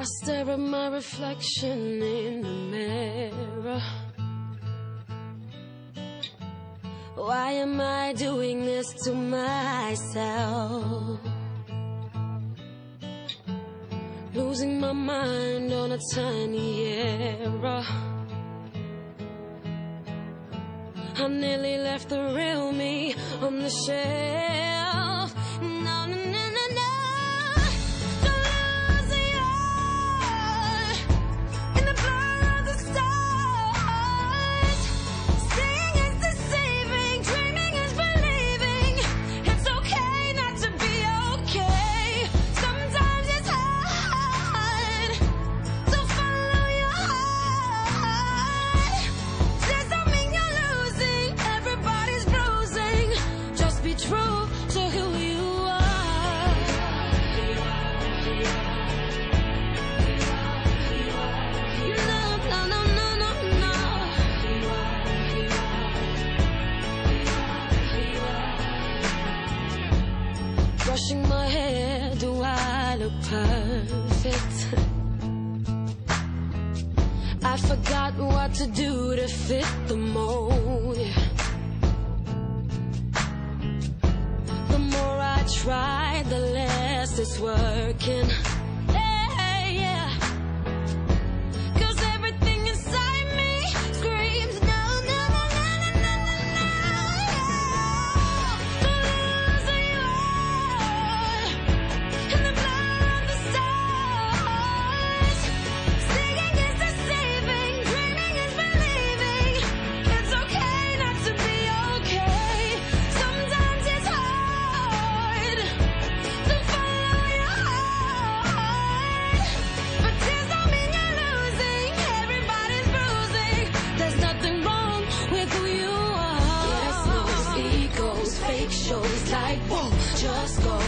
I stare at my reflection in the mirror. Why am I doing this to myself? Losing my mind on a tiny error. I nearly left the real me on the shelf. No, no, no, no, no. Don't lose your eye in the blur of the stars. Seeing is deceiving, dreaming is believing. It's okay not to be okay. Sometimes it's hard to follow your heart. Says don't mean you're losing, everybody's bruising. Just be true to who you are. No, no, no, no, no, no. Brushing my hair, do I look perfect? I forgot what to do to fit the mold. The more I try, the less it's working. Yeah, yeah. 'Cause everything inside me screams no, no, no, no, no, no, no, no. Don't lose who you are in the blur of the stars. Seeing is deceiving, dreaming is believing. It's okay not to be okay. Sometimes it's hard to follow your heart. But tears don't mean you're losing, everybody's bruising. There's nothing wrong with who you are. Yes, no egos, fake shows like whoa, just go